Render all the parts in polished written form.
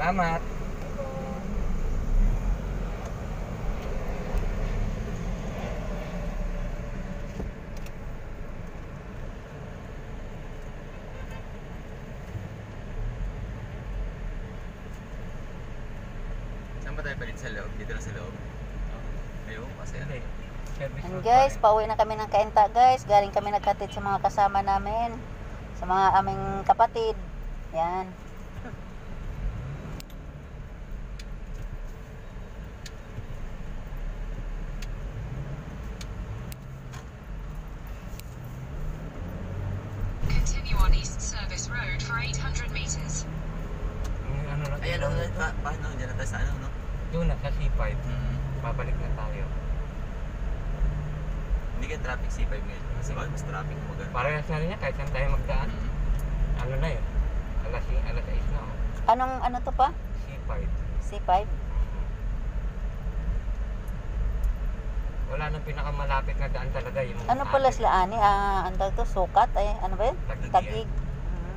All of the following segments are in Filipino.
Salamat. Saan ba tayo palit sa loob? Dito lang sa loob. Ayun, kasi ano eh. Service And road guys, pa pauwi na kami ng Kainta guys. Galing kami naghatid sa mga kasama namin. Sa mga aming kapatid. Yan. Continue on East Service Road for 800 meters. rin. Ano na? Ayan, paano? Diyan na tayo sa ano, no? Doon na sa C5. Mm. Babalik na tayo. Hindi ka traffic C5 ngayon. Kasi ba, mas traffic mo maganda. Parehas na rin yan kahit saan tayo magdaan. Mm. Ano na yun? Alas 6 na. Oh. Anong ano to pa? C5. C5? Wala nang pinakamalapit na daan talaga yung Ano pala atin. sila ani? Ang tawag to? Sukat? Ay, ano ba yun? Taguig yan. Taguig. Mm.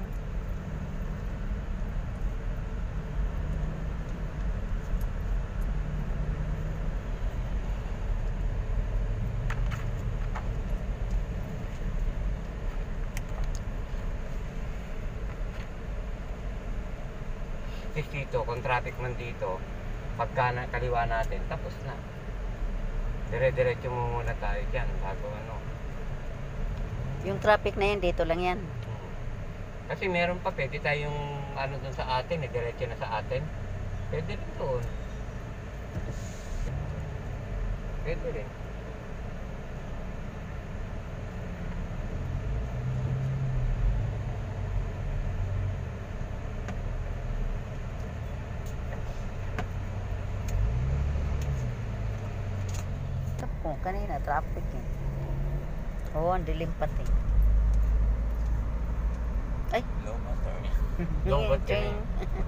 Kasi dito, kung traffic man dito, pagka kaliwa natin, tapos na. Dire-diretso mo muna tayo dyan bago ano. Yung traffic na yun, dito lang yan. Kasi meron pa, pwede tayong ano dun sa atin, diretso na sa atin. Pwede rin doon. Pwede rin. Ito po, kanina, traffic eh. Oo, ang dilim pati. Ay, Low motor. Longgot yan ching.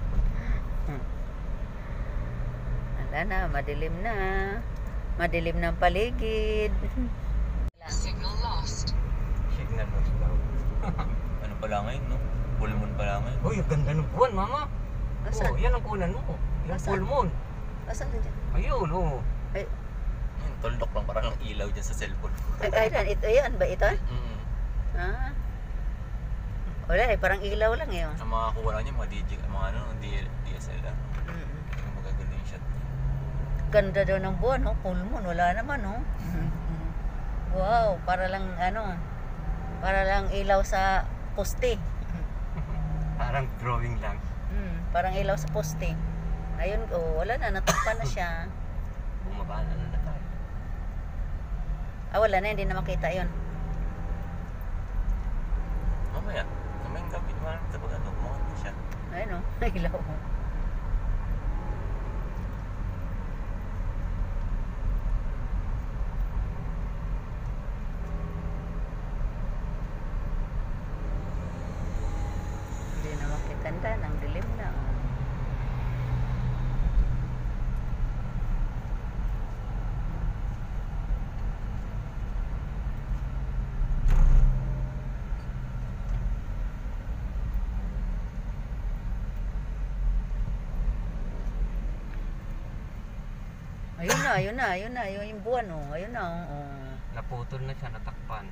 Wala na, madilim na. Madilim na ang paligid. Signal lost. Signal loss daw. Ano pala ngayon, no? Full moon pala ngayon. Uy, ang ganda ng buwan, mama. Asan? Oh, yan ang kunan mo. Yung Asan? full moon. Asan na dyan? Ayun, oh. Ay, Ayun, tuldok lang parang ilaw dyan sa cellphone. ay, ito yan ba ito? Mm. Ah. Wala eh, parang ilaw lang eh. Oh. Ang mga kuha lang niya, mga DJ, mga ano, DSLR. Mm. Yung magaganda yung shot. Ganda daw ng buwan, no? Full moon, wala naman, no? Wow, para lang ilaw sa poste. Parang drawing lang. Parang ilaw sa poste. Ayun, oh, wala na, natakpan na siya. Bumaba na tayo. Wala na, hindi na makita yun. Mamaya, kamayang gabi naman kapag ano, kumakanta siya. Ayun, oh, ilaw. Hindi na makitanda, nang dilim na. Oh. Ayun na, yung buwan, oh. Ayun na, oh. Naputol na siya, natakpan.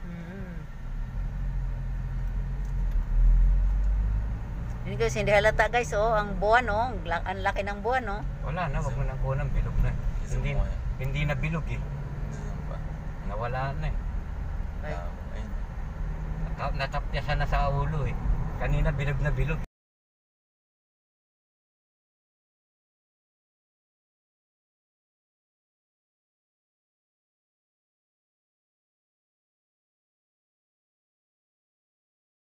Yun guys, hindi halata guys, oh, ang buwan, oh. Ang laki ng buwan, oh. Wala na, wag mo nang kunan, bilog na. Zoom mo yan. Hindi na bilog eh. Zoom pa. Nawala na eh. Ay. Ayun. Natapyasan na sa ulo eh. Kanina bilog na bilog.